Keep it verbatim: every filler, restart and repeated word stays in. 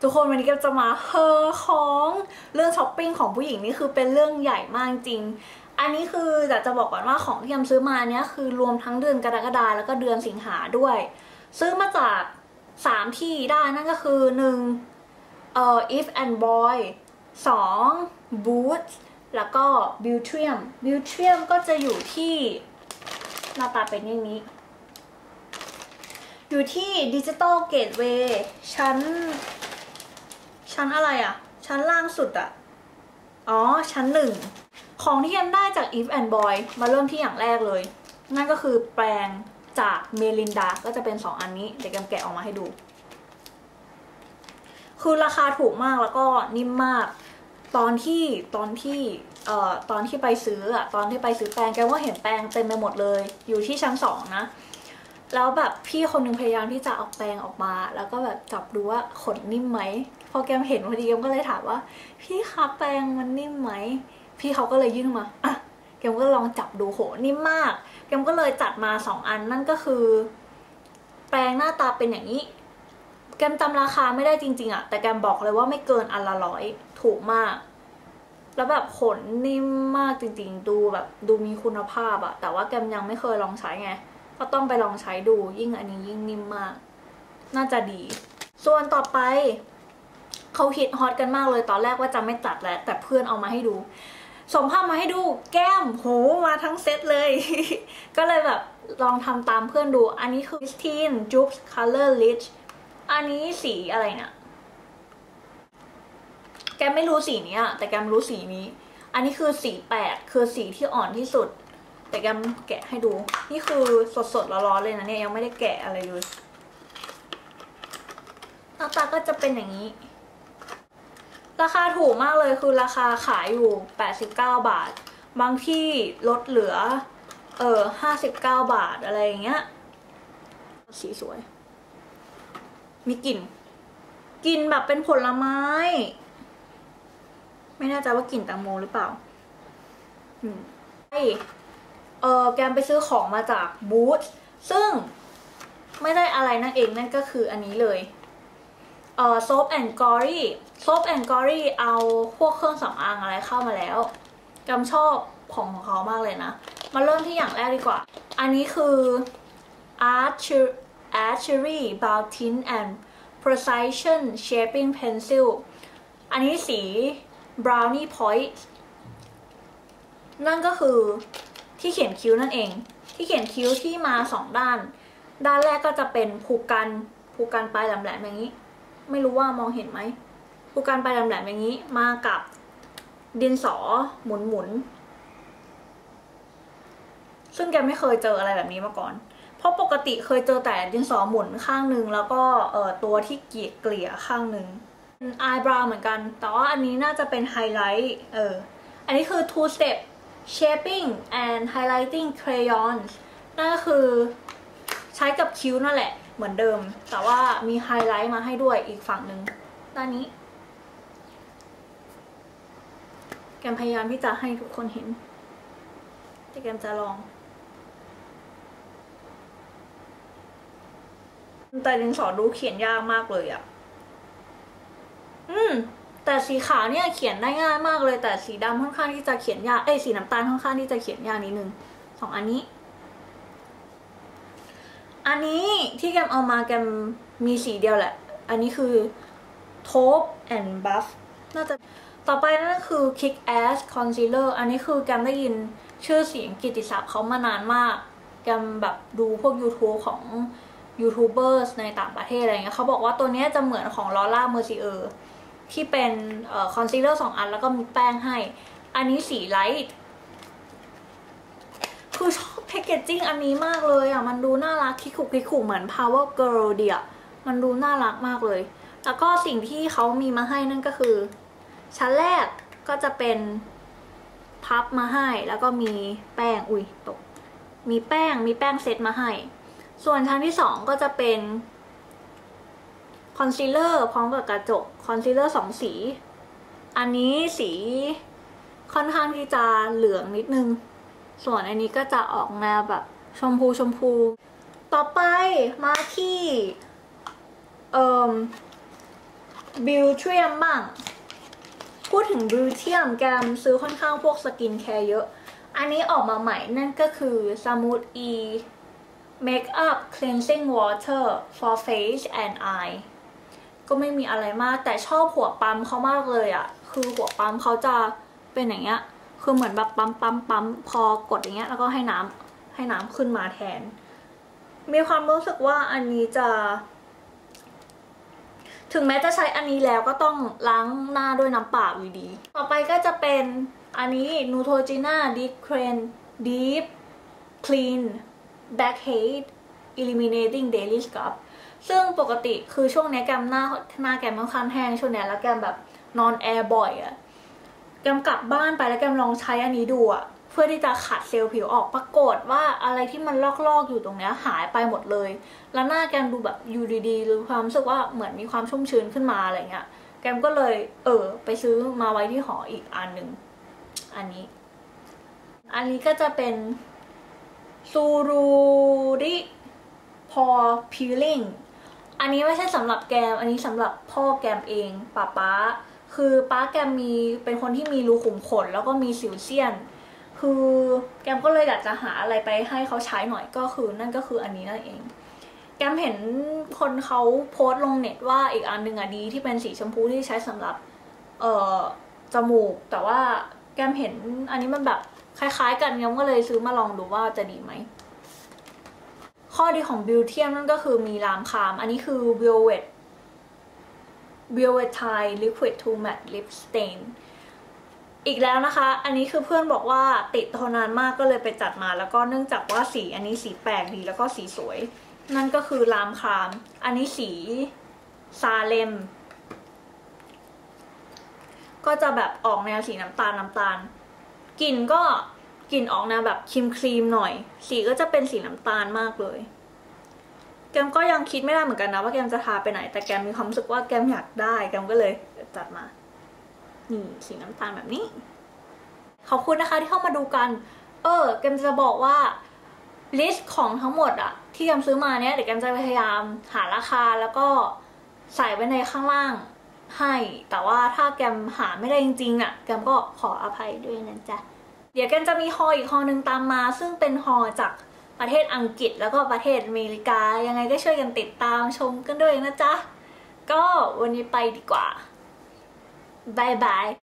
ทุกคนวันนี้ก็จะมาเฮอของเรื่องช้อปปิ้งของผู้หญิงนี่คือเป็นเรื่องใหญ่มากจริงอันนี้คืออยากจะบอกก่อนว่าของที่ยำซื้อมาเนี้ยคือรวมทั้งเดือนกรกฎาคมแล้วก็เดือนสิงหาด้วยซื้อมาจากสามที่ได้นั่นก็คือหนึ่งเอ่อ if and boy สอง boots แล้วก็ Beautrium Beautrium ก็จะอยู่ที่หน้าตาเป็นอย่างนี้อยู่ที่ดิจิตอลเกตเวย์ชั้นชั้นอะไรอะชั้นล่างสุดอะอ๋อชั้นหนึ่งของที่ยำได้จาก if and boy มาเริ่มที่อย่างแรกเลยนั่นก็คือแปรงจากเมลินดาก็จะเป็นสองอันนี้เดี๋ยวแกมแกะออกมาให้ดูคือราคาถูกมากแล้วก็นิ่มมากตอนที่ตอนที่เอ่อตอนที่ไปซื้ออะตอนที่ไปซื้อแปรงแกว่าเห็นแปรงเต็มไปหมดเลยอยู่ที่ชั้นสองนะแล้วแบบพี่คนนึงพยายามที่จะเอาแปรงออกมาแล้วก็แบบจับดูว่าขนนิ่มไหมพอแกมเห็นพอดีแกมก็เลยถามว่าพี่คะแปรงมันนิ่มไหมพี่เขาก็เลยยื่นมาอ่ะแกมก็ลองจับดูโหนิ่มมากแกมก็เลยจัดมาสองอันนั่นก็คือแปรงหน้าตาเป็นอย่างนี้แกมจำราคาไม่ได้จริงๆอะแต่แกมบอกเลยว่าไม่เกินอันละร้อยถูกมากแล้วแบบขนนิ่มมากจริงๆดูแบบดูมีคุณภาพอะแต่ว่าแกมยังไม่เคยลองใช้ไงก็ต้องไปลองใช้ดูยิ่งอันนี้ยิ่งนิ่มมากน่าจะดีส่วนต่อไปเขาฮิตฮอตกันมากเลยตอนแรกว่าจะไม่จัดแหละแต่เพื่อนเอามาให้ดูส่งภาพมาให้ดูแก้มโหมาทั้งเซตเลย ก็เลยแบบลองทำตามเพื่อนดูอันนี้คือ Christine Jupes Color Rich อันนี้สีอะไรเนี่ยแกไม่รู้สีนี้อะแต่แกรู้สีนี้อันนี้คือสีแปดคือสีที่อ่อนที่สุดแต่แกแกะให้ดูนี่คือสดๆร้อนๆเลยนะเนี่ยยังไม่ได้แกะอะไรเลยหน้าตาก็จะเป็นอย่างนี้ราคาถูกมากเลยคือราคาขายอยู่แปดสิบเก้าบาทบางที่ลดเหลือเออห้าสิบเก้าบาทอะไรอย่างเงี้ยสีสวยมีกลิ่นกลิ่นแบบเป็นผลไม้ไม่แน่ใจว่ากลิ่นแตงโมหรือเปล่าอืมเออแกมไปซื้อของมาจากบูธซึ่งไม่ได้อะไรนั่นเองนั่นก็คืออันนี้เลยเอ่อ Soap and Glory Soap and Glory เอาพวกเครื่องสำอางอะไรเข้ามาแล้วแกมชอบของของเขามากเลยนะมาเริ่มที่อย่างแรกดีกว่าอันนี้คือ Archery Brow Tint and Precision Shaping Pencil อันนี้สี Brownie Point นั่นก็คือที่เขียนคิ้วนั่นเองที่เขียนคิ้วที่มาสองด้านด้านแรกก็จะเป็นภูกันภูกันปลายแหลมๆอย่างนี้ไม่รู้ว่ามองเห็นไหมภูกันปลายแหลมๆอย่างนี้มากับดินสอหมุนๆซึ่งแกไม่เคยเจออะไรแบบนี้มาก่อนเพราะปกติเคยเจอแต่ดินสอหมุนข้างหนึ่งแล้วก็เอ่อตัวที่เกลี่ยเกลี่ยข้างหนึ่งอายบราวเหมือนกันแต่ว่าอันนี้น่าจะเป็นไฮไลท์เอออันนี้คือ two step shaping and highlighting crayons นั่นก็คือใช้กับคิ้วนั่นแหละเหมือนเดิมแต่ว่ามีไฮไลท์มาให้ด้วยอีกฝั่งหนึ่งด้านนี้แกมพยายามที่จะให้ทุกคนเห็นแต่แกมจะลองแต่ดินสอดูเขียนยากมากเลยอ่ะอืมแต่สีขาวเนี่ยเขียนได้ง่ายมากเลยแต่สีดำค่อนข้างที่จะเขียนยากเอ้ยสีน้ำตาลค่อนข้างที่จะเขียนยากนิดนึงสองอันนี้อันนี้ที่แกมเอามาแกมมีสีเดียวแหละอันนี้คือ Taupe and Buff น่าจะต่อไปนั่นก็คือ Kick Ass Concealer อันนี้คือแกมได้ยินชื่อเสียงกิตติศัพท์เขามานานมากแกมแบบดูพวก YouTube ของยูทูบเบอร์ในต่างประเทศอะไรเงี้ยเขาบอกว่าตัวนี้จะเหมือนของลอร่าเมอร์ซิเออร์ที่เป็นเอ่อคอนซีลเลอร์สองอันแล้วก็มีแป้งให้อันนี้สีไลท์คือชอบแพคเกจจิ้งอันนี้มากเลยอ่ะมันดูน่ารักคิคุคิคุเหมือน Power Girl เดียมันดูน่ารักมากเลยแล้วก็สิ่งที่เขามีมาให้นั่นก็คือชั้นแรกก็จะเป็นพับมาให้แล้วก็มีแป้งอุ้ยตกมีแป้งมีแป้งเซตมาให้ส่วนชั้นที่สองก็จะเป็นคอนซีลเลอร์พร้อมกับกระจกคอนซีลเลอร์สองสีอันนี้สีค่อนข้างที่จะเหลืองนิดนึงส่วนอันนี้ก็จะออกแนวแบบชมพูชมพูต่อไปมาที่เอ่อบิวเทียมบ้างพูดถึงบิวเทียมแกมซื้อค่อนข้างพวกสกินแคร์เยอะอันนี้ออกมาใหม่นั่นก็คือ Smooth E Makeup Cleansing Water for Face and Eye ก็ไม่มีอะไรมากแต่ชอบหัวปั๊มเขามากเลยอะคือหัวปั๊มเขาจะเป็นอย่างเงี้ยคือเหมือนแบบปั๊มปั๊มปั๊มพอกดอย่างเงี้ยแล้วก็ให้น้ำให้น้ำขึ้นมาแทนมีความรู้สึกว่าอันนี้จะถึงแม้จะใช้อันนี้แล้วก็ต้องล้างหน้าด้วยน้ำเปล่าอยู่ดีต่อไปก็จะเป็นอันนี้ Neutrogena Deep Clean Deep Clean Blackhead Eliminating Daily Scrub ซึ่งปกติคือช่วงนี้แกมหน้าหน้าแกมค่อนข้างแห้งช่วงนี้แล้วแกมแบบนอนแอร์บ่อยอะแกมกลับบ้านไปแล้วแกมลองใช้อันนี้ดูอะเพื่อที่จะขัดเซลล์ผิวออกปรากฏว่าอะไรที่มันลอกๆอยู่ตรงนี้หายไปหมดเลยแล้วหน้าแกมดูแบบอยู่ดีๆหรือความรู้สึกว่าเหมือนมีความชุ่มชื้นขึ้นมาอะไรเงี้ยแกมก็เลยเออไปซื้อมาไว้ที่หออีกอันหนึ่งอันนี้อันนี้ก็จะเป็นซูรูริพอพีลิ่งอันนี้ไม่ใช่สำหรับแกมอันนี้สำหรับพ่อแกมเองป้าป๊าคือป้าแกมมีเป็นคนที่มีรูขุมขนแล้วก็มีสิวเซียนคือแกมก็เลยอยากจะหาอะไรไปให้เขาใช้หน่อยก็คือนั่นก็คืออันนี้นั่นเองแกมเห็นคนเขาโพสต์ลงเน็ตว่าอีกอันหนึ่งอะดีที่เป็นสีชมพูที่ใช้สำหรับเอ่อจมูกแต่ว่าแกมเห็นอันนี้มันแบบคล้ายๆกันแกมก็เลยซื้อมาลองดูว่าจะดีไหมข้อดีของบิวเทียมนั่นก็คือมีลามคามอันนี้คือ Velvet Velvetine Liquid to Matte Lip Stainอีกแล้วนะคะอันนี้คือเพื่อนบอกว่าติดทนนานมากก็เลยไปจัดมาแล้วก็เนื่องจากว่าสีอันนี้สีแปลกดีแล้วก็สีสวยนั่นก็คือลามครามอันนี้สีซาเลมก็จะแบบออกแนวสีน้ำตาลน้ำตาลกลิ่นก็กลิ่นออกแนวแบบครีมครีมหน่อยสีก็จะเป็นสีน้ำตาลมากเลยแกมก็ยังคิดไม่ได้เหมือนกันนะว่าแกมจะทาไปไหนแต่แกมมีความรู้สึกว่าแกมอยากได้แกมก็เลยจัดมานี่สีน้ำตาลแบบนี้ขอบคุณนะคะที่เข้ามาดูกันเออแกมจะบอกว่าลิสต์ของทั้งหมดอะที่แกมซื้อมาเนี้ยเดี๋ยวแกมจะพยายามหาราคาแล้วก็ใส่ไว้ในข้างล่างให้แต่ว่าถ้าแกมหาไม่ได้จริงๆอะแกมก็ขออภัยด้วยนะจ๊ะเดี๋ยวแกมจะมีฮออีกฮอหนึ่งตามมาซึ่งเป็นฮอจากประเทศอังกฤษแล้วก็ประเทศอเมริกายังไงก็ช่วยกันติดตามชมกันด้วยนะจ๊ะก็วันนี้ไปดีกว่าบายบาย